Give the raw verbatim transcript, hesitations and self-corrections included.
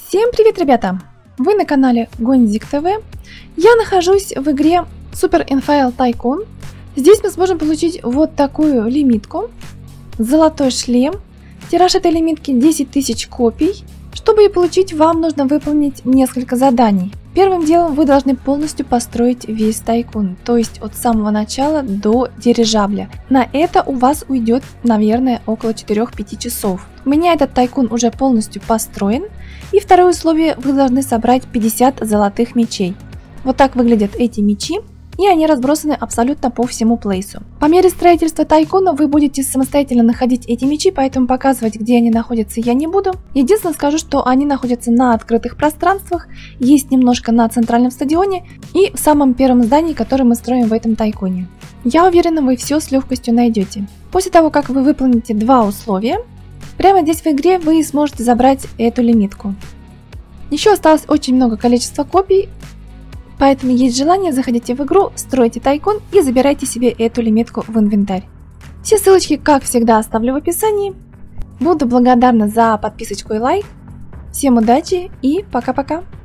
Всем привет, ребята! Вы на канале Гонзик ТВ. Я нахожусь в игре Super Infiel Tycoon. Здесь мы сможем получить вот такую лимитку. Золотой шлем. Тираж этой лимитки десять тысяч копий. Чтобы ее получить, вам нужно выполнить несколько заданий. Первым делом вы должны полностью построить весь тайкун, то есть от самого начала до дирижабля. На это у вас уйдет, наверное, около четырёх-пяти часов. У меня этот тайкун уже полностью построен. И второе условие, вы должны собрать пятьдесят золотых мечей. Вот так выглядят эти мечи. И они разбросаны абсолютно по всему плейсу. По мере строительства тайкуна вы будете самостоятельно находить эти мечи, поэтому показывать, где они находятся, я не буду. Единственное, скажу, что они находятся на открытых пространствах, есть немножко на центральном стадионе и в самом первом здании, которое мы строим в этом тайкуне. Я уверена, вы все с легкостью найдете. После того, как вы выполните два условия, прямо здесь в игре вы сможете забрать эту лимитку. Еще осталось очень много количества копий. Поэтому есть желание, заходите в игру, стройте тайкун и забирайте себе эту лимитку в инвентарь. Все ссылочки, как всегда, оставлю в описании. Буду благодарна за подписочку и лайк. Всем удачи и пока-пока!